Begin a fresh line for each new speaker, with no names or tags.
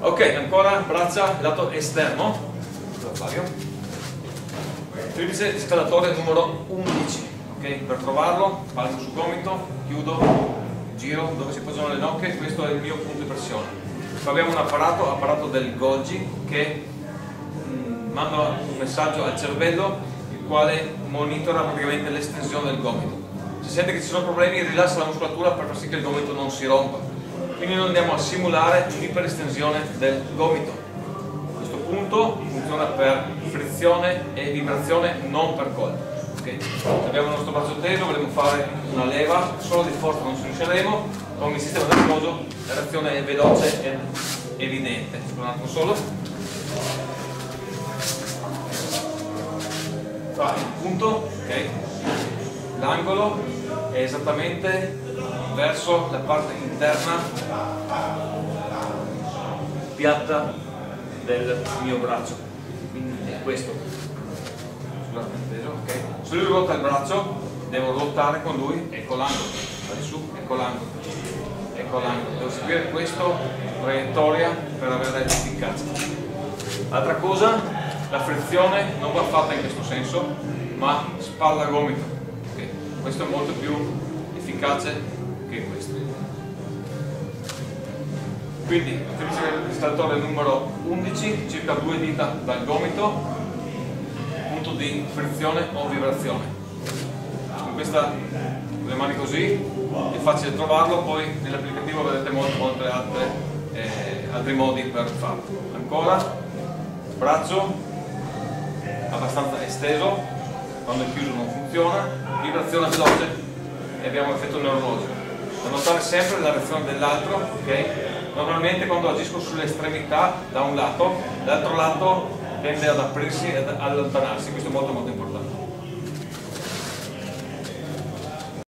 Ok, ancora braccia lato esterno. Flavio. Triplice scalatore numero 11, ok? Per trovarlo, palmo sul gomito, chiudo, giro dove si appoggiano le nocche, questo è il mio punto di pressione. Poi abbiamo un apparato del Golgi che manda un messaggio al cervello, il quale monitora praticamente l'estensione del gomito. Se sente che ci sono problemi, rilassa la muscolatura per far sì che il gomito non si rompa. Quindi noi andiamo a simulare un'iperestensione del gomito. Questo punto funziona per frizione e vibrazione, non per colpo. Okay. Se abbiamo il nostro braccio teso, vogliamo fare una leva, solo di forza non ci riusciremo, con il sistema nervoso la reazione è veloce e evidente. Un attimo solo. Fa il punto, ok. L'angolo è esattamente verso la parte interna piatta del mio braccio, quindi è questo. Scusate, ok. Se lui ruota il braccio, devo ruotare con lui, ecco l'angolo, vai su, ecco l'angolo, ecco l'angolo. Devo seguire questa traiettoria per avere l'efficacia. Altra cosa, la frizione non va fatta in questo senso, ma spalla-gomito. Okay. Questo è molto più efficace che questo. Quindi, scalatore numero 11, circa 2 dita dal gomito, punto di frizione o vibrazione. Con questa, con le mani così, è facile trovarlo, poi nell'applicativo vedrete molte altri modi per farlo. Ancora, braccio abbastanza esteso, quando è chiuso non funziona, vibrazione veloce e abbiamo l'effetto neurologico. Da notare sempre la reazione dell'altro, ok? Normalmente quando agisco sulle estremità da un lato, l'altro lato tende ad aprirsi e ad allontanarsi, questo è molto importante.